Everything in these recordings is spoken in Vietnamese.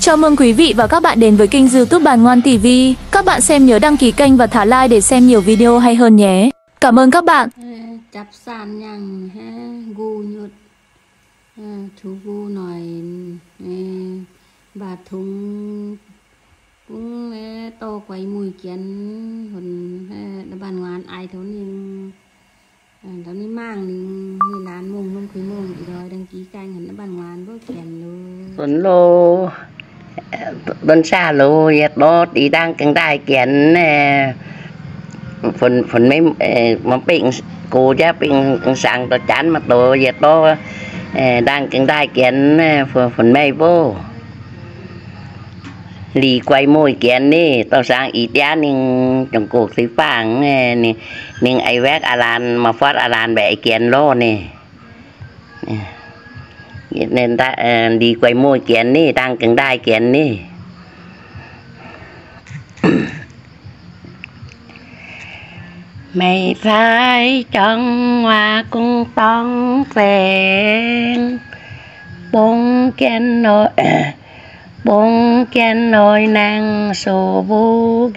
Chào mừng quý vị và các bạn đến với kênh YouTube Bàn Ngoan TV. Các bạn xem nhớ đăng ký kênh và thả like để xem nhiều video hay hơn nhé. Cảm ơn các bạn. Chắp sàn nhằng gu nhut chú gu nói bà thùng cũng to quay mùi kiến hồn bàn ngoan ai thốn nhưng đó ni mang ni lán mùng nông quý mùng rồi đăng ký kênh hẳn bàn ngoan bớt kiến luôn tuần lô tuần xa lô yết đó đi đang căng đai kiến phần mấy mà bệnh cô cha bệnh sáng to chán mà to yết đó đang căng đai kiến phần mấy vô lì quay môi kiến đi tao sang ý tiếc nhưng trong cuộc thì phẳng nhưng ai vét alan mà phát alan bẻ kiến lô nè nên ta đi quay môi kiến đi đang cứng đai kiến đi mày phải trong hoa cung tông phèn bông kiến nồi nàng sổ vũ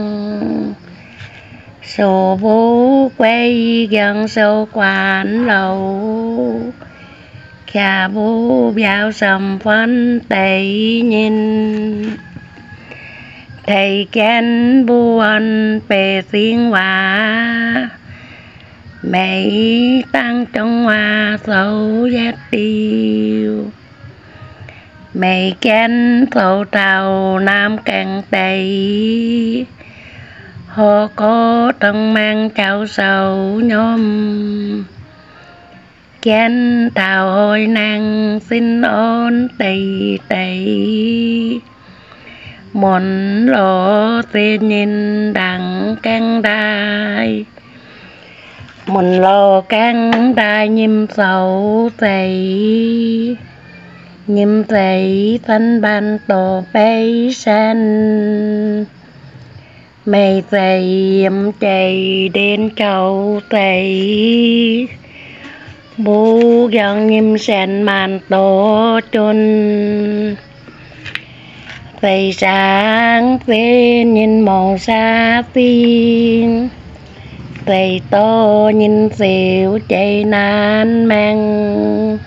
quay gần sâu quán lầu kha vũ biao sầm phân tây nhìn thầy kén buồn bề tiếng hoa mấy tăng trong hoa sâu giác tiêu mấy kén sâu tàu nam càng tây họ có trong mang cháu sầu nhóm kén thảo hồi nàng xin ôn tây muốn lỗ xin nhìn đằng căng đai muốn lỗ căng đai nhím sầu nhím dày thân bàn tổ bay sen mày dày em chạy đến châu tây bố gần nhím sen màn tổ chôn dày sáng tên nhìn màu xa tin dày to nhìn xỉu chạy nán mang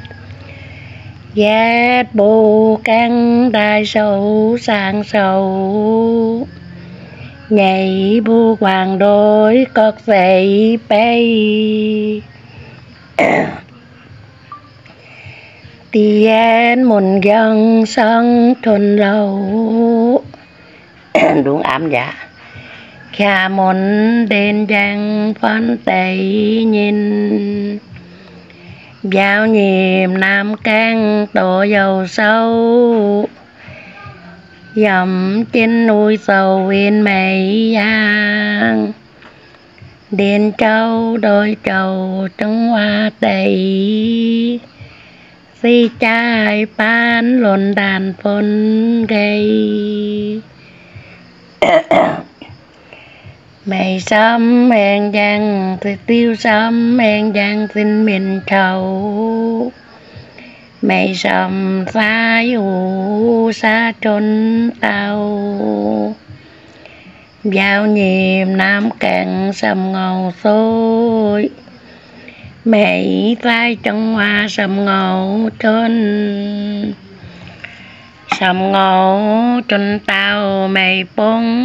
ghét bố căng đai sâu sang sâu nhảy bu hoàng đôi cọc dày bay tiền một dân sân thuần lâu đúng ám dạ kha một đền giang phân tây nhìn giao nhịp nam cang tổ dầu sâu dầm trên núi sầu viên mây giang đền châu đôi trầu trong hoa tây si trai pan lồn đàn phun gây mày sớm hẹn giang thì tiêu sớm hẹn giang xin mình trầu mày sớm xa dù xa trốn tàu giao nhịp nam cạn sầm ngầu xôi mày vai trong hoa sầm ngầu trên tàu mày bông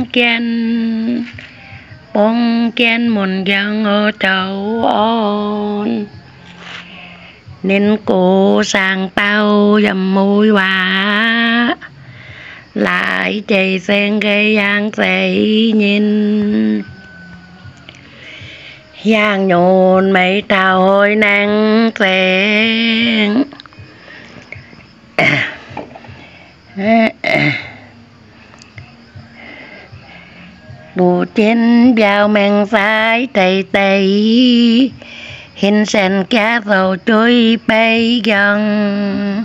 kiên một dân ô trâu ôn nên cô sang tàu dầm mũi hoa lại chạy sen gây giang dậy nhìn giang nhồn mấy tàu hồi năng sen bù trên vào mang phái tây hình sen cá dầu trôi bay gần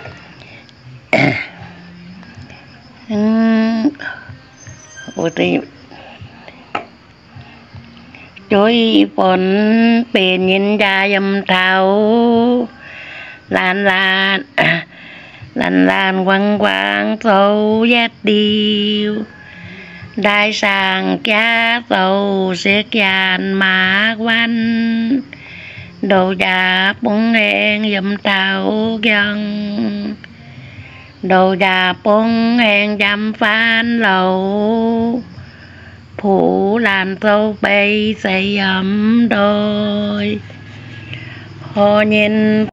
trôi phồn bền nhìn ra dầm thảo lan làn làn quăng quăng sâu giác điều đại sàng cha sâu xếp dàn mạc văn đồ đà bông hẹn dùm tàu dân đồ đà bông hẹn dăm phan lầu phủ làm sâu bay xây ấm đôi hồ nhìn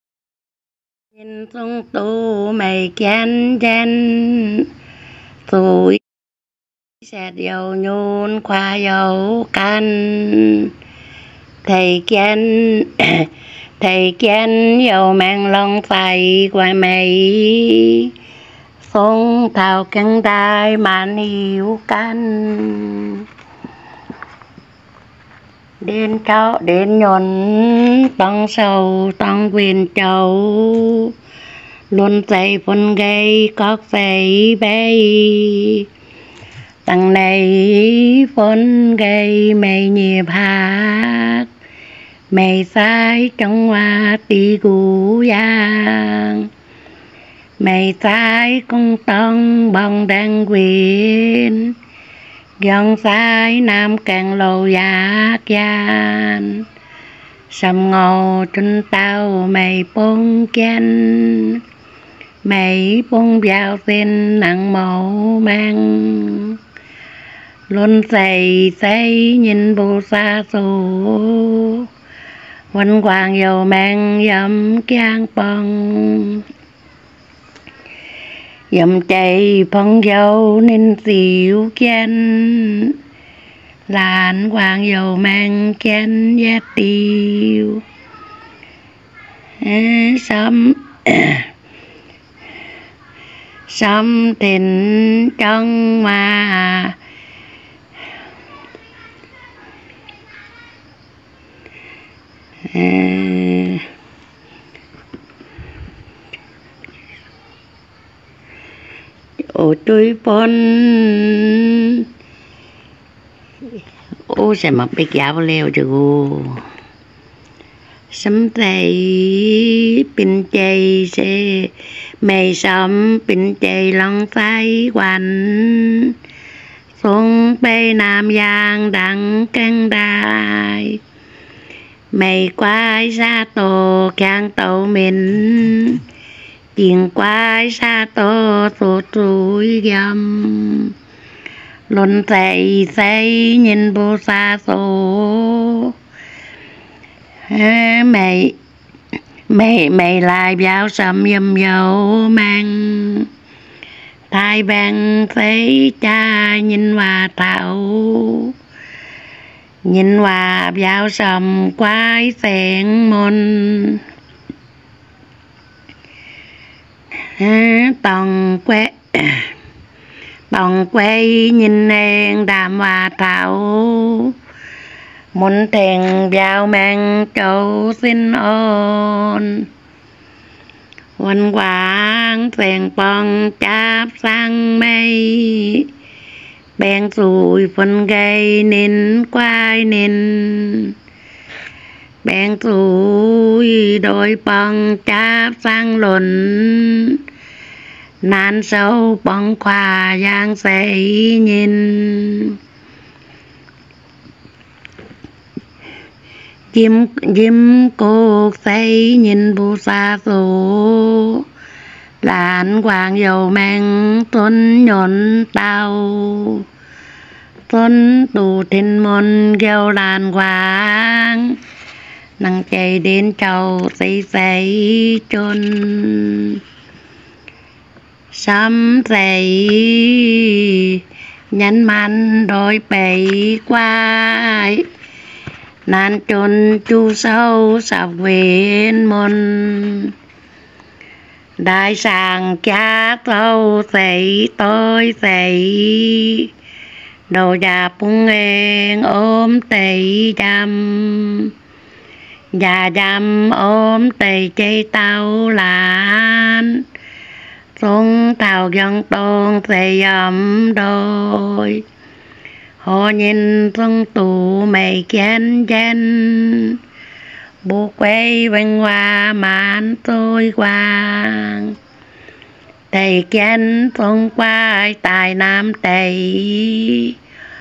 sông tu mày chén chén tuổi sẽ dầu nhún khoa dầu căn thầy chén dầu mang lòng phải qua mày phong thảo căng đai màn hiểu căn đến cháu đến nhọn tông sầu tông quyền châu luôn dậy phân gây có phải bay tầng này phân gây mày nhịp hát mày sai trong hoa tì cú giang mày sai công tông bông đang quyền dòng sai nam càng lâu giác gian sầm ngầu trên tàu mày bông chân mày bông vào tên nặng màu mang luôn xây nhìn bù xa số quanh quang dầu mang dầm kiang bông dầm chạy phong dầu nên xỉu chân làn quang dầu mang chân giác tiêu sớm sớm thịnh trong mà ô tôi pon ô sẽ mà bị giáo leo cho cô sắm tay pin chay sẽ mày sắm pin chay lòng phai quanh xuống bay nam giang đặng căng đài mày quay xa tổ khang tàu mình chuyện quay xa tổ tổ túi gầm luôn xây nhìn bố xa số mày lại báo sầm dầm dầu mang tai bằng thấy cha nhìn hòa thảo nhìn hòa báo sầm quái phèn môn tòng quay nhìn em đàm hòa thảo muốn thèn vào mang châu xin ôn quanh quang phèn bong cháp sang mây bèn rùi phân gây nên quay nên bèn rùi đôi bong cháp sang luận nan sâu bong khoa giang xây nhìn chim cô xây nhìn bù xa số làn quang dầu mang tuấn nhọn tàu tuấn tù thiên môn gheo làn quang năng chạy đến châu xây chôn sắm xây nhắn man đôi bầy quay nan chôn chu sâu sạp quyến môn đại sàng cha sâu xây tôi xây đồ già bung hẹn ôm tây dăm già dăm ôm tây chơi tàu lan xuống tàu dân tôn xây ấm đôi họ nhìn sông tù mày chén chén buộc quay bên qua màn tôi quang thầy kiến sông quay tài nam tây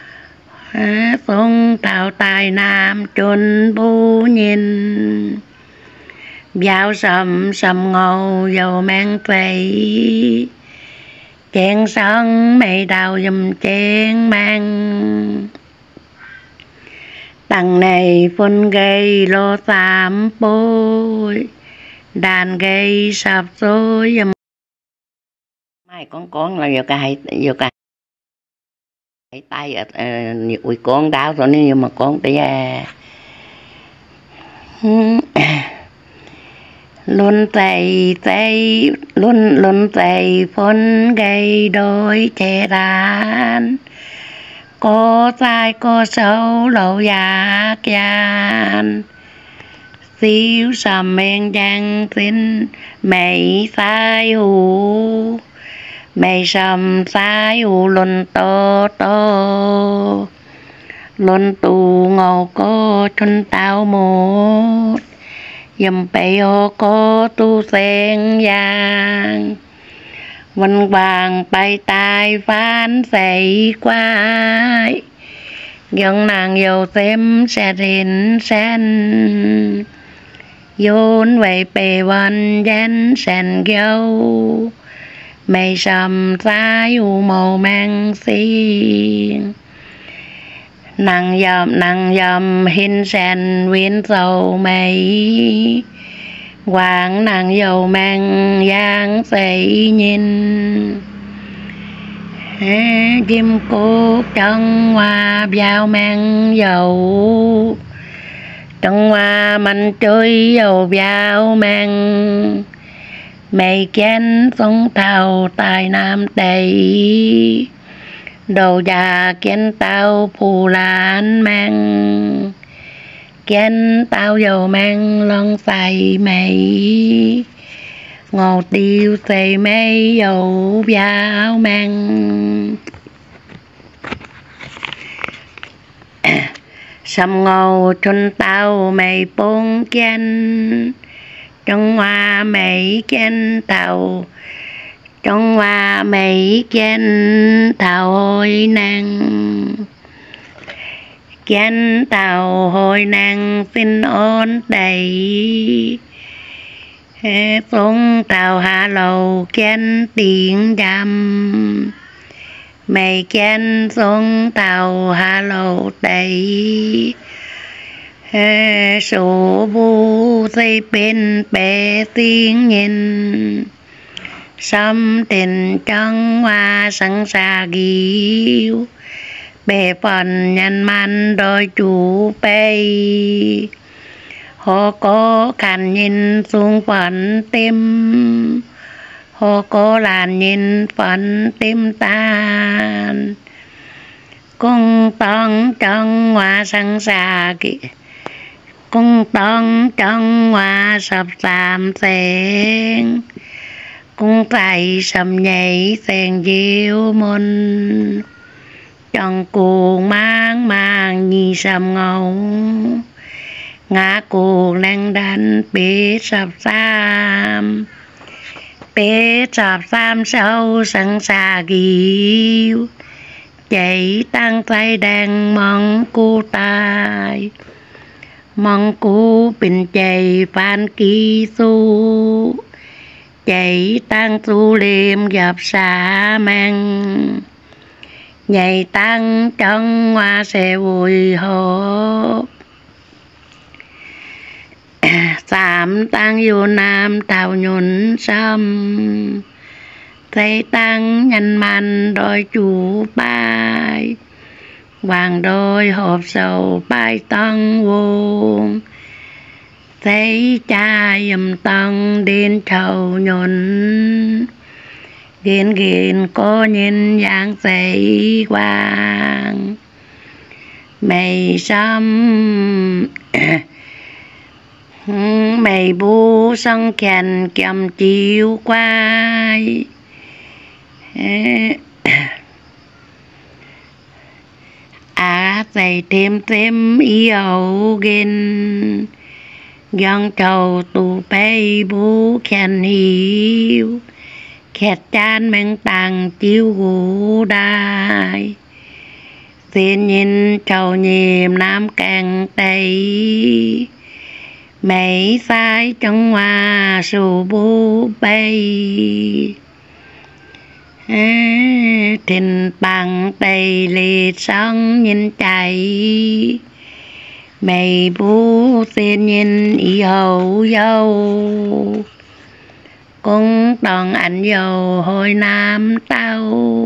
sông tàu tài nam chôn bu nhìn Giao sầm sầm ngầu dầu mang tây chén sân mây đào dùm chén mang tầng này phun gây lô xám bôi đàn gây sập xôi dùm mai con là vô cái tay ui con đau rồi nhưng mà con tí luôn tay luôn tay phun gây đôi che đàn có sai có xấu lâu giặc gian xíu sầm men giang xin mày sai hù mày sầm sai hù luôn to luôn tù ngầu có chân tao một dùm bày ô có tu sen giang văn vàng bay tai phán dậy quay dân nàng dầu xem sẽ đến sen dôn vậy bề văn dân sen dâu mây sầm sai u màu mang xin nàng dầm hình sen viên dầu mây quảng nàng dầu mang giang xây nhìn chim cút chân hoa vào mang dầu chân hoa mình chơi dầu vào mang mây chén sông tàu tài nam tây đầu già chén tàu phù lan mang chén tàu dầu mang lon xài mây ngô tiêu xài mây dầu vào mang sầm ngô chân tàu mây bốn chén trong hoa mấy chén tàu trong hoa mấy chén tàu hồi năng chén tàu hồi năng xin ôn đầy xuống tàu hạ lầu chén tiếng đầm mấy chén xuống tàu hạ lầu đầy số bu dây bên bé tiếng nhìn xăm tiền trong hoa sẵn xa ghiu bề phần nhân man đôi chủ bay họ có khăn nhìn xuống phần tim họ có làn nhìn phần tim tan cung tông trong hoa sẵn xa ghiu cung tông trong hoa sập sàm sen cung tay sầm nhảy sen diêu môn trong cuồng mang nhì sầm ngầu ngã cuồng đang đánh bế sập sam sâu sẵn xa ghiu chạy tăng tay đang mong cô tai mong cô bình chạy phan kỳ su chạy tăng tu liêm gặp xa mang nhảy tăng trong hoa xe vui hộp sám tăng vô nam tàu nhuận sâm thấy tăng nhân man đôi chủ bài hoàng đôi hộp sầu bài tăng vuông thấy cha dùm tăng đến thầu nhuận ghiền có nhìn dạng dậy quang mày xăm mày bu sân kèn kèm chiếu quay dày thêm yêu ghiền dân trầu tù bay bú khen hiu แขกจานแมงตังจิ้วหูได้เสียนยินเจ้าเยี่ยมน้ำแกงไตไม่สายจังว่าสู่บูไปถิ่นปังไตลีช่องยินใจไม่บูเสียนยินอีหầu dâu cũng toàn ảnh dầu hồi nam tao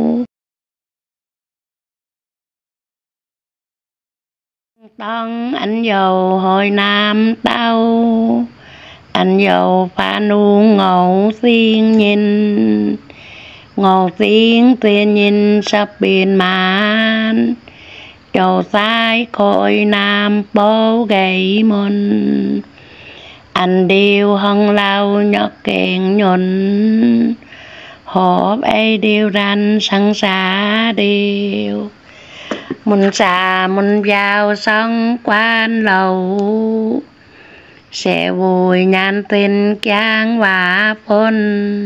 toàn ảnh dầu hồi nam tao ảnh dầu pha nu ngầu xiên nhìn ngầu xiên tiền nhìn sắp biển màn châu sai khôi nam bố gầy môn anh điều hân lao nhọt kẹn nhuận hộp ấy điều ranh sẵn xa điều muốn xa muốn vào sông quan lầu sẽ vui nhàn tình kang và phôn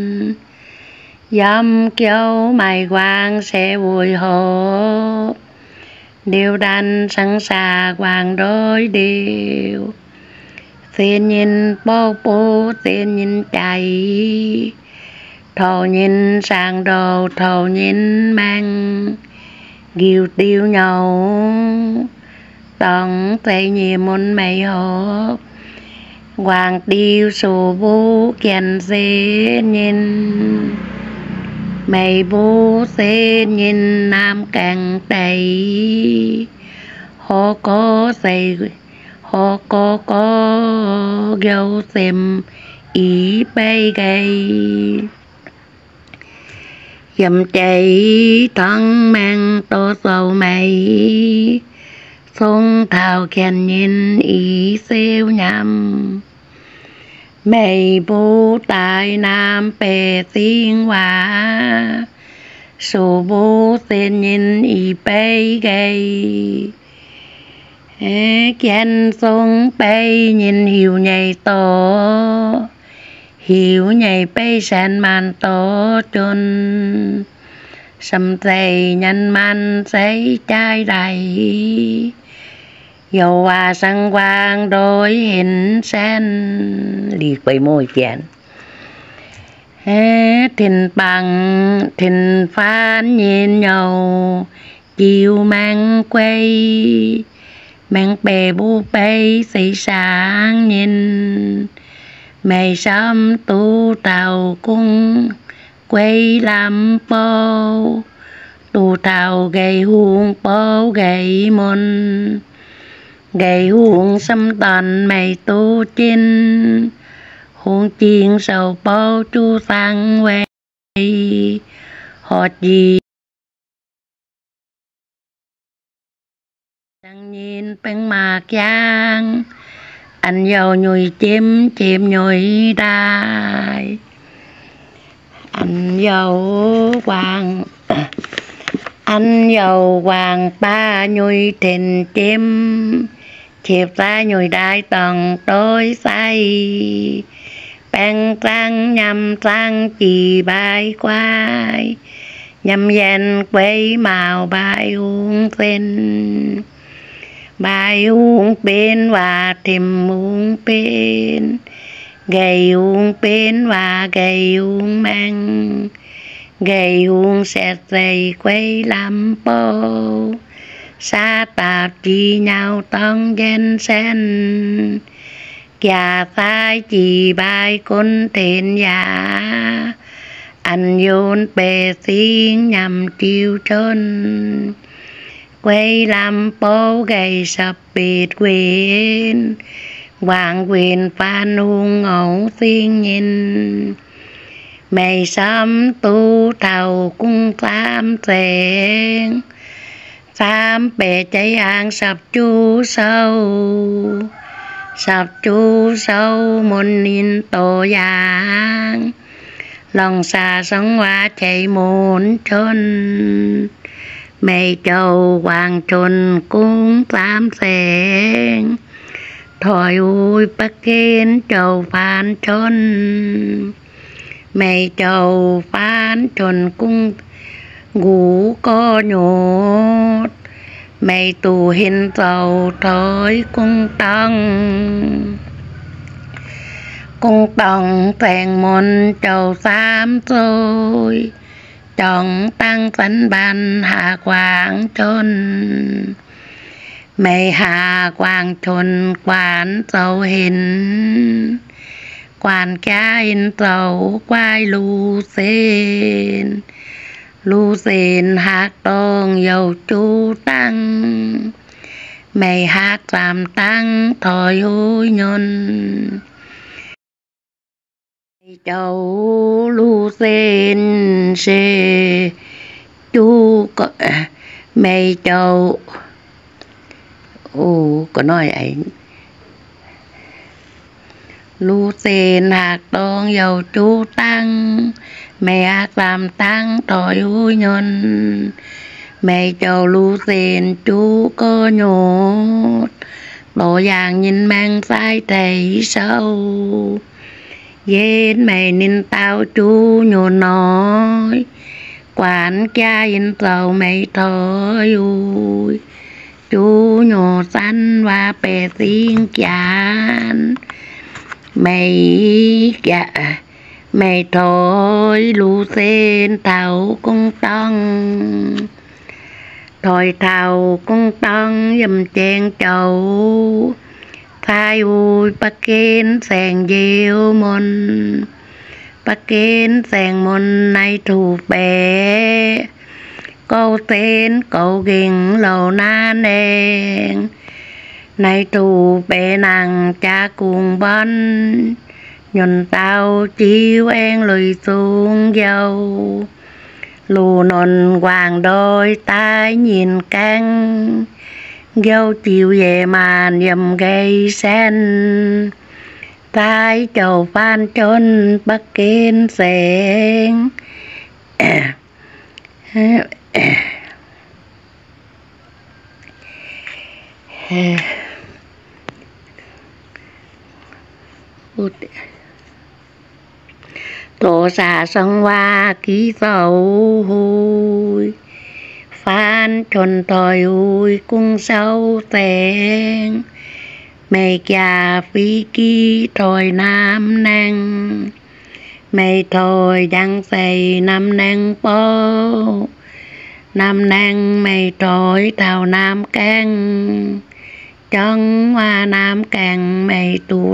dâm kiêu mày quang sẽ vui hộp điều ranh sẵn xa quang đôi điều xiên nhìn bố bố xiên nhìn chạy thầu nhìn sang đồ thầu nhìn mang ghiêu tiêu nhau tổng tay nhìn môn mày hộp hoàng tiêu sổ bố kèn xiên nhìn mày bố xiên nhìn nam càng đầy họ có xây họ có gấu xem ý bay gầy dầm chạy thăng mang to sầu mày sông thảo khen nhìn ý xêu nhằm mày bố tại nam bè tiếng hòa sổ bố xin nhìn ý bay gầy khen sông bay nhìn hiểu nhảy to hiểu nhảy bay sàn màn to chôn sầm dày nhân man giấy chai đầy dầu hòa sang quang đôi hình sen lì quay môi chén thìn bằng thìn phan nhìn nhau chiều mang quay mang bè bu bay xây sáng nhìn mày sớm tu tàu cung quay làm bô tu tàu gầy huông bô gầy môn gầy huông xâm toàn mày tu chinh huông chiên sầu bô chu sang quay họ gì đang nhìn bên mà giang anh dầu nhồi chim nhồi đai anh dầu hoàng ba nhồi thìn chim chịp ra nhồi đai tầng tối say bèn trăng nhằm trăng chỉ bài quay nhằm dàn quay màu bài uống tên bài uống bên và tìm uống bên gầy uống bên và gầy uống mang gầy uống sẽ dày quay làm bô xa tạp chỉ nhau tông gen sen kìa sai chỉ bài con tên giả anh dồn bề xin nhằm chiêu trơn quay làm bố gầy sập biệt quyền hoàng quyền phan hung ngẫu xin nhìn mày sớm tu thầu cung tam sen tam bề cháy hàng sập chu sâu môn nhìn tổ giang lòng xa sống hoa chạy muốn trôn mày châu hoàng trôn cung tam sen thôi ui bắc kiến châu phan trôn mày trầu phán tròn cung ngủ có nhột mày tù hình dầu thói cung tòng phèn môn trầu xám rồi trọng tăng phấn ban hạ quảng chôn mày hạ quảng chôn quán dầu hình quan cha in dầu quay lu sen hát tông dầu chú tăng mày hát làm tăng thổi hối nhôn châu lu sen xê chú mày châu có nói ấy lu sen hạt tông dầu chú tăng mẹ hát làm tăng thổi hối nhôn mẹ châu lu sen chú có nhột bộ dạng nhìn mang sai thầy sâu dên mày nên tao chú nhột nói quản cha in dầu mày thôi ui chú nhột xanh và bè tiếng chán mày thôi lu sen thảo cung tông thôi thảo cung tông dùm chen trầu thay ui bà kên sèn diêu môn bà kên sèn môn này thủ bè câu tên câu ghiền lầu nan đen này thủ bè nàng cha cuồng bánh nhon tao chiếu en lùi xuống dâu lù nôn hoàng đôi tai nhìn căng dâu chiều về màn dầm gây sen tai chầu phan chôn bắc kên sen tổ xà sông hoa ký dầu hùi phan tròn tòi hùi cung sâu tên mày già phi ký thòi nam năng mày thòi đăng xây nam năng bó nam năng mày thòi thảo nam căng chân hoa nam càng mày tù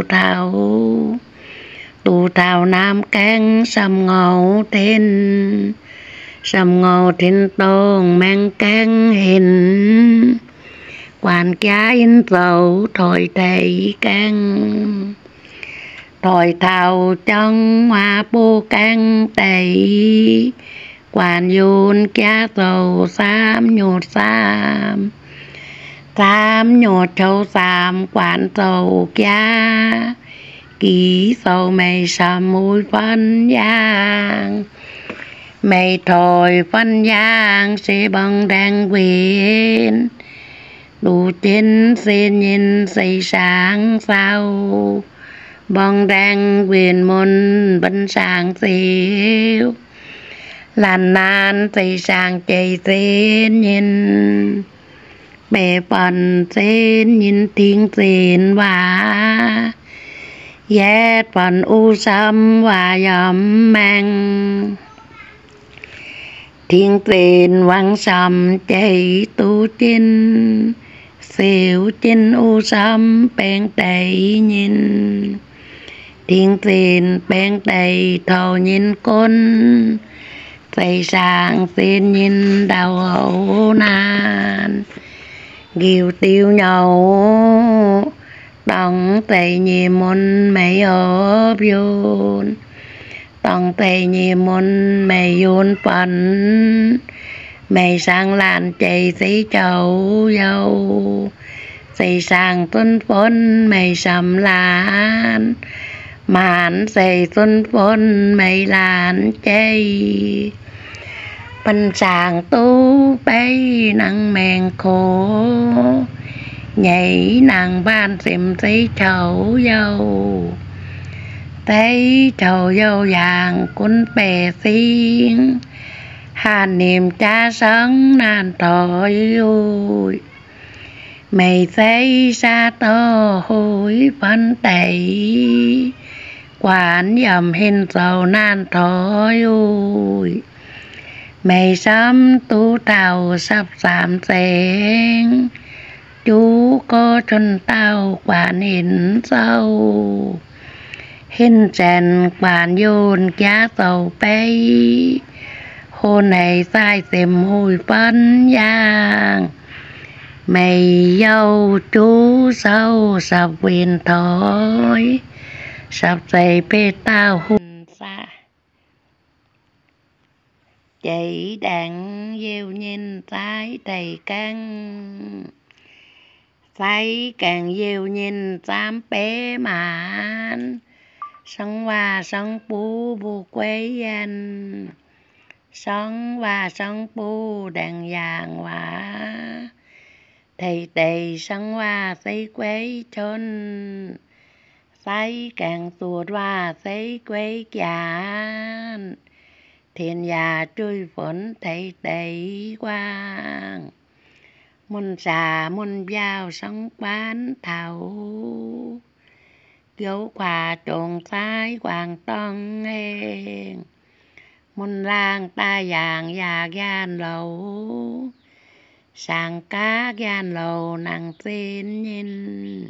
thảo nam căng sầm ngầu tên tông mang căng hình quan cha in dầu thổi thầy căng thổi thảo chân hoa bô căng tầy quan yun cha dầu xám nhột châu xám quan dầu cha ký sầu mày sầm mũi phân giang mày thổi phân giang sẽ bằng đăng quyền đủ trên xin nhìn xây sáng sao bằng đăng quyền môn bấn sáng xíu làn nan xây sáng chạy xin nhìn bè phần xin nhìn tiếng xin và yết phần u sâm và dầm mang thiên tiền vang sầm chạy tu trên xỉu trên u sâm bèn đầy nhìn thiên tiền bèn đầy thầu nhìn con xây sang xin nhìn đào hậu nan ghiu tiêu nhau tòng tây nhì môn mày ốp yôn tòng tây nhì môn mày yôn phần mày sang làn chạy xây chầu dâu xây sang tuân phôn mày sầm làn màn xây tuân phôn mày làn chạy phần sang tu bay năng mèn khổ nhảy nàng ban xìm xây chầu dâu thấy trầu dâu vàng cuốn bè xiên hà niềm cha sống nan thổi ui mày thấy xa to hối phân tẩy quán dầm hình dầu nan thổi ui mày sắm tú tàu sắp giảm sen chú có chân tao quán hình sâu hình chèn quán dồn giá dầu bay hôm nay sai tìm hồi phân giang mày dâu chú sâu sập quyền thổi sập dày bê tao hùng xa chỉ đàn gieo nhìn trái đầy căng thấy càng gieo nhìn dám bé mạn sống hoa sống bú bu quế anh sống hoa sống bú đàn vàng hoa thầy tầy sống hoa thấy quế chôn thấy càng tuột hoa thấy quế chán thiên gia trôi phấn thấy tầy quang muôn xà muôn giao sống bán thảo dấu quả trộn thái hoàng tông hên muôn lang ta vàng và gan lầu sàng cá gan lầu nàng xin nhìn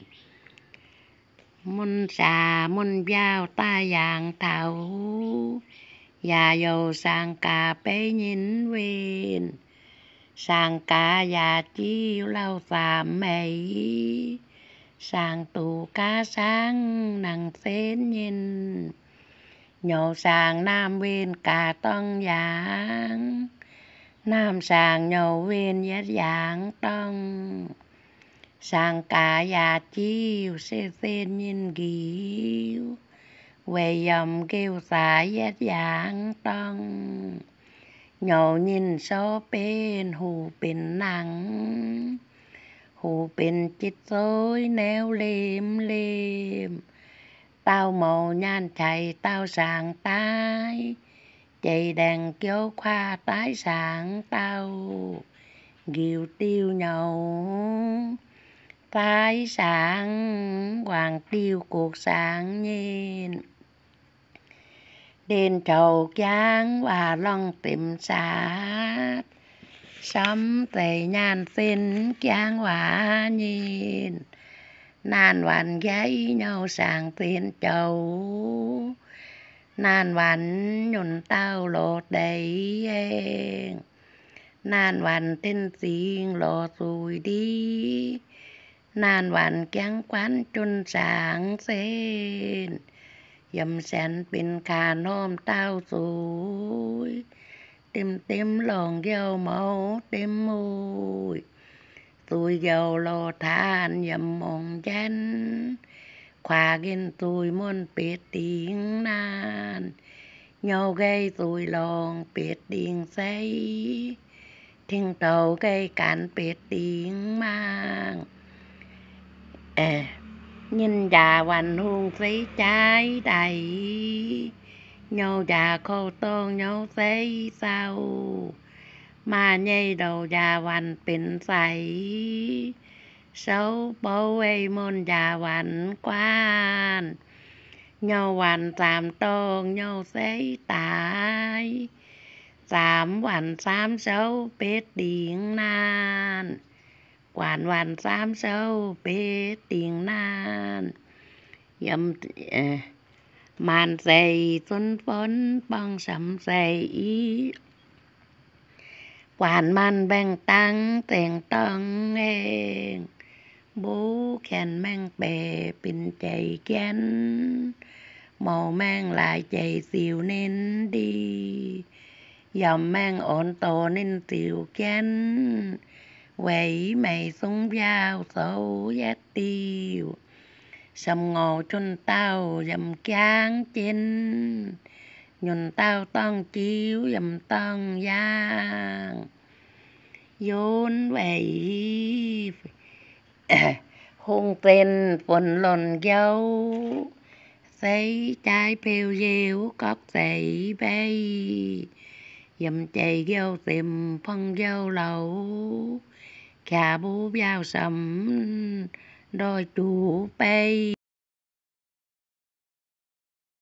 muôn xà muôn giao ta vàng thảo và dầu sàng cà bế nhìn viên sàng cá và chiêu lâu xàm mây sàng tù cá sáng nàng xến nhìn nhổ sàng nam viên cả tông giảng nam sàng nhổ viên nhất giảng tông sàng cá và chiêu xê xên nhìn ghiu về dòng kêu xả nhất giảng tông nhổ nhìn số bên hù bên nắng hù bên chít xối néo liêm liêm tao màu nhan chạy tao sàng tái chạy đèn kéo khoa tái sàng tao ghiều tiêu nhậu tái sàng hoàng tiêu cuộc sáng nhìn đền trầu giang và lòng tìm sát sắm tề nhan xin giang hòa nhìn nan hoàn gáy nhau sàng tiền trầu nan hoàn nhuận tao lột đầy hẹn nan hoàn tên xin lột rồi đi nan hoàn kén quán chun sàng xin dầm sen bên khả nôm tao rồi tìm tìm lòng dâu màu tìm mùi tôi dâu lô than dầm mong chân khoa ghiên tôi muốn biết tiếng nan nhau gây tôi lòng biết tiếng xây thiên tàu gây cản biết tiếng mang nhìn già hoàn hương thấy trái đầy nhau già khô tôn nhau thấy sao mà nhây đầu già hoàn bình say xấu bố ấy môn già hoàn quan nhau hoàn giảm tôn nhau thấy tái giảm hoàn xám xấu biết điện nan quản hoàn xám xấu biết điện nan dầm màn dày xuân phấn băng sầm dày quản man bèn tăng tiền tăng hên bố khen mang bè bình chạy chén màu mang lại chạy xìu nên đi dòng mang ổn tổ nên xìu chén quẩy mày súng dao sâu giác tiêu sầm ngộ chun tao dầm cán chín nhuần tao tông chiếu dầm tông giang vốn vậy hôn tên phồn lồn dâu Xây trái phèo dẻo cóc dậy bay dầm chạy gêu tìm phân gêu lẩu khả bố vào sầm đôi chủ bay